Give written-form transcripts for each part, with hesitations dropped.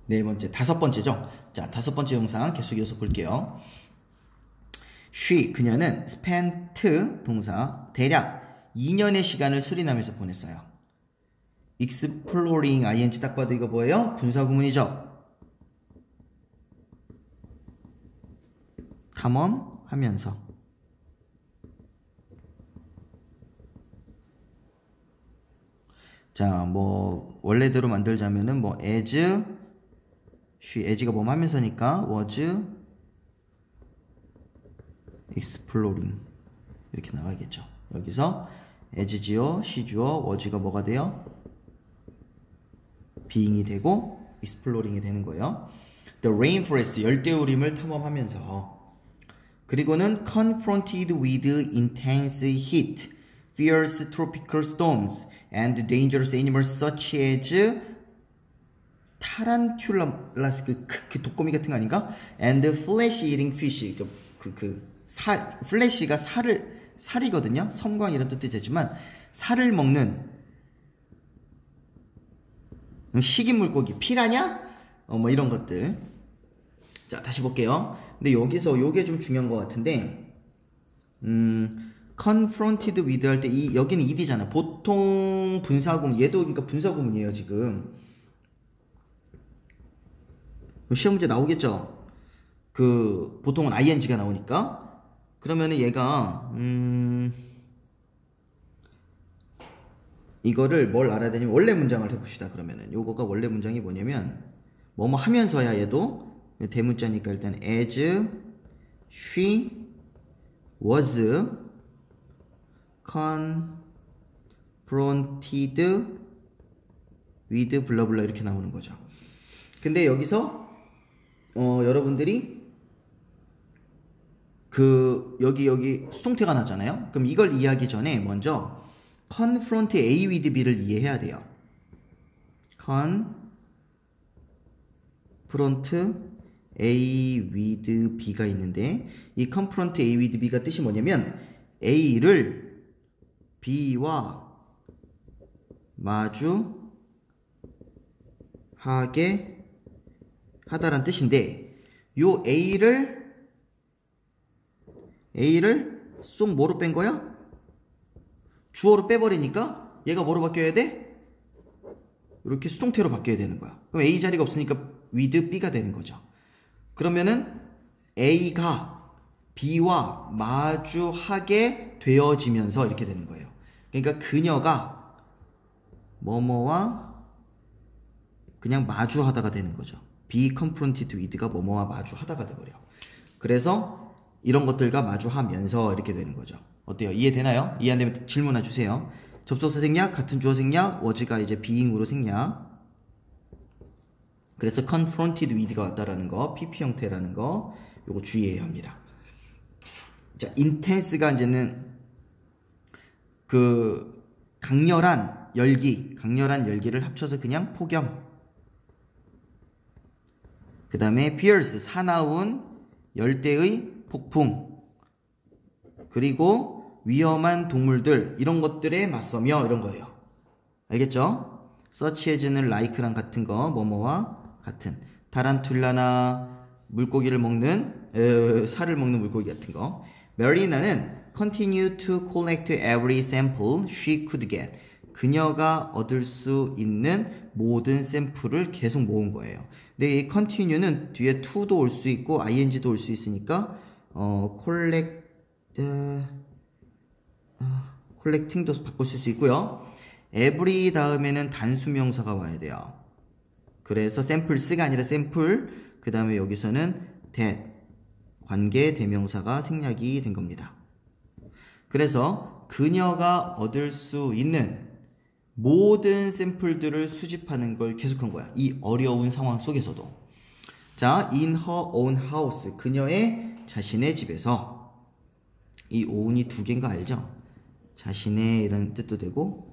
네 번째, 다섯 번째죠. 자, 다섯 번째 영상 계속 이어서 볼게요. She, 그녀는 spent 동사 대략 2년의 시간을 수리남에서 보냈어요. exploring ing 딱 봐도 이거 뭐예요? 분사구문이죠. 탐험하면서. 자, 뭐 원래대로 만들자면은 뭐 as as가 뭐뭐 하면서니까 was exploring 이렇게 나가겠죠. 여기서 as지요, she주어, was가 뭐가 돼요? being이 되고 exploring이 되는 거예요. The rainforest 열대우림을 탐험하면서. 그리고는 confronted with intense heat, fierce tropical storms, and dangerous animals such as 타란툴라스 그 독거미 같은 거 아닌가? And flesh eating fish 플래시가 살이거든요. 섬광이라는 뜻도 되지만 살을 먹는 식인 물고기 피라냐? 뭐 이런 것들. 자, 다시 볼게요. 근데 여기서 요게 좀 중요한 것 같은데, confronted with 할 때 여기는 ed잖아. 보통 분사구문, 얘도 그러니까 분사구문이에요 지금. 시험 문제 나오겠죠. 그 보통은 ing가 나오니까. 그러면은 얘가 이거를 뭘 알아야 되냐면 원래 문장을 해봅시다. 그러면은 요거가 원래 문장이 뭐냐면 뭐뭐 하면서야 얘도 대문자니까 일단 as she was confronted with 블라블라 이렇게 나오는 거죠. 근데 여기서 여러분들이 여기 수동태가 나잖아요. 그럼 이걸 이해하기 전에 먼저 confront A with B를 이해해야 돼요. confront A with B가 있는데 이 confront A with B가 뜻이 뭐냐면 A를 B와 마주하게 하다란 뜻인데 요 A를 쏙 뭐로 뺀 거야? 주어로 빼버리니까 얘가 뭐로 바뀌어야 돼? 이렇게 수동태로 바뀌어야 되는 거야. 그럼 A 자리가 없으니까 with B가 되는 거죠. 그러면은 A가 B와 마주하게 되어지면서 이렇게 되는 거예요. 그러니까 그녀가 뭐뭐와 그냥 마주하다가 되는 거죠. be confronted with가 뭐뭐와 마주하다가 돼버려. 그래서 이런 것들과 마주하면서 이렇게 되는 거죠. 어때요? 이해되나요? 이해 안 되면 질문해 주세요. 접속사 생략, 같은 주어 생략, was가 이제 being으로 생략. 그래서 confronted with가 왔다라는 거, PP 형태라는 거, 요거 주의해야 합니다. 자, intense가 이제는 그 강렬한 열기를 합쳐서 그냥 폭염. 그 다음에 fierce, 사나운 열대의 폭풍. 그리고 위험한 동물들, 이런 것들에 맞서며 이런 거예요. 알겠죠? such as는 like랑 같은 거, 뭐뭐와 같은. 타란툴라나 물고기를 먹는, 살을 먹는 물고기 같은 거. 메리나는 continue to collect every sample she could get. 그녀가 얻을 수 있는 모든 샘플을 계속 모은 거예요. 근데 이 continue는 뒤에 to도 올 수 있고 ing도 올 수 있으니까 collecting도 바꿀 수 있고요. every 다음에는 단수명사가 와야 돼요. 그래서 samples가 아니라 샘플, 그 다음에 여기서는 that, 관계 대명사가 생략이 된 겁니다. 그래서 그녀가 얻을 수 있는 모든 샘플들을 수집하는 걸 계속한 거야. 이 어려운 상황 속에서도. 자, in her own house, 그녀의 자신의 집에서. 이 own이 두 개인 거 알죠? 자신의 이런 뜻도 되고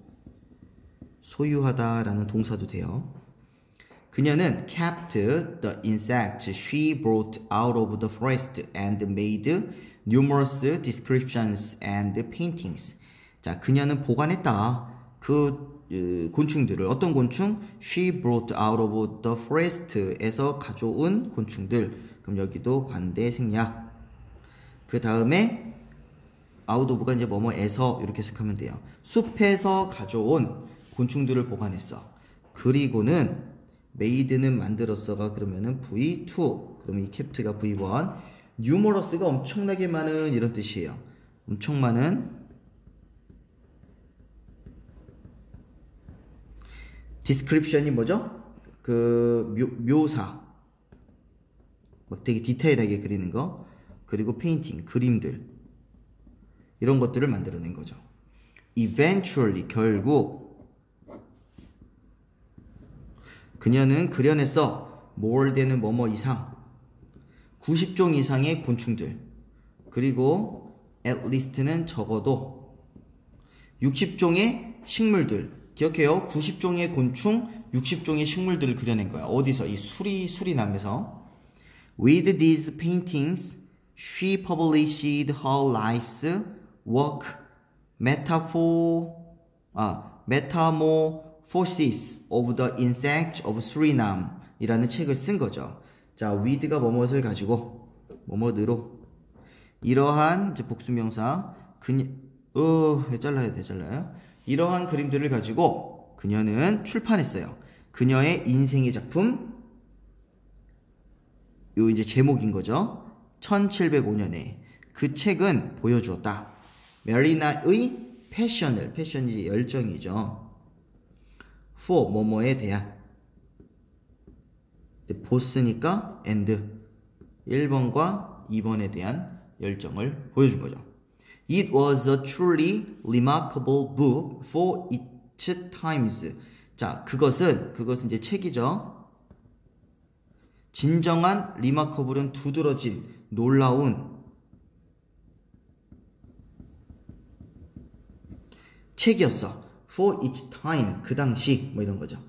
소유하다라는 동사도 돼요. 그녀는 kept the insects she brought out of the forest and made numerous descriptions and paintings. 자, 그녀는 보관했다. 그 곤충들을 어떤 곤충? She brought out of the forest에서 가져온 곤충들. 그럼 여기도 관대 생략. 그 다음에 out of가 이제 뭐뭐에서 이렇게 해석하면 돼요. 숲에서 가져온 곤충들을 보관했어. 그리고는 made는 만들었어가 그러면은 V2. 그럼 이 kept가 V1. numerous가 엄청나게 많은 이런 뜻이에요. 엄청 많은. description이 뭐죠? 그 묘사. 막 되게 디테일하게 그리는 거. 그리고 페인팅, 그림들. 이런 것들을 만들어낸 거죠. eventually, 결국 그녀는 그려냈어. more than 뭐뭐 이상. 90종 이상의 곤충들. 그리고 at least는 적어도 60종의 식물들. 기억해요. 90종의 곤충, 60종의 식물들을 그려낸 거야. 어디서? 이 수리남에서. With these paintings, she published her life's work, Metamorphosis of the Insect of Suriname 이라는 책을 쓴 거죠. 자, with가 뭐뭇을 가지고, 뭐뭇으로. 이러한, 이제 복수명사, 잘라요. 이러한 그림들을 가지고 그녀는 출판했어요. 그녀의 인생의 작품, 요 이제 제목인 거죠. 1705년에 그 책은 보여주었다. 메리나의 패션이 열정이죠. for 뭐뭐에 대한. 보스니까 and 1번과 2번에 대한 열정을 보여준 거죠. It was a truly remarkable book for its times. 자, 그것은 이제 책이죠. 진정한 remarkable은 두드러진, 놀라운 책이었어. For its time, 그 당시 뭐 이런 거죠.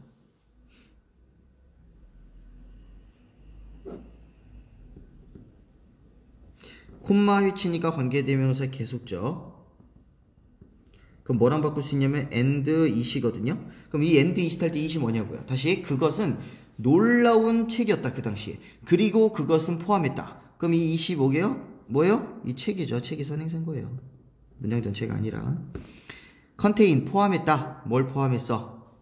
콤마 휘치니까 관계대명사 계속적. 그럼 뭐랑 바꿀 수 있냐면 and it이거든요. 그럼 이 and it 할 때 it이 뭐냐고요. 다시 그것은 놀라운 책이었다 그 당시에. 그리고 그것은 포함했다. 그럼 이 it이 뭐예요? 이 책이죠. 책이 선행사인 거예요. 문장 전체가 아니라. contain 포함했다. 뭘 포함했어?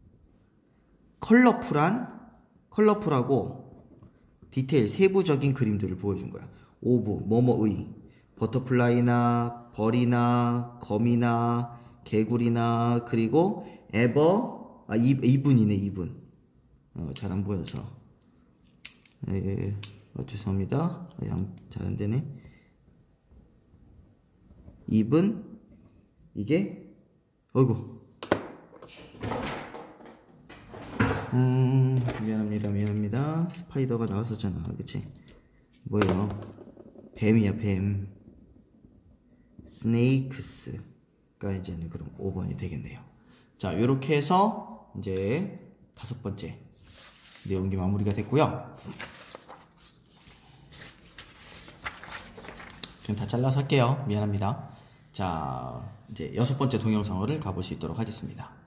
컬러풀하고 디테일 세부적인 그림들을 보여준 거야. 오브 뭐뭐의 버터플라이나 벌이나 거미나 개구리나 그리고 에버 이분이네 이분. 잘 안 보여서 죄송합니다. 잘 안 되네. 이분 이게 어이구 미안합니다. 스파이더가 나왔었잖아. 그치? 뭐예요? 뱀이야 뱀. 스네이크스가 이제는 그럼 5번이 되겠네요. 자, 요렇게 해서 이제 5번째 내용이 마무리가 됐고요. 좀 다 잘라서 할게요. 미안합니다. 자, 이제 6번째 동영상을 가볼 수 있도록 하겠습니다.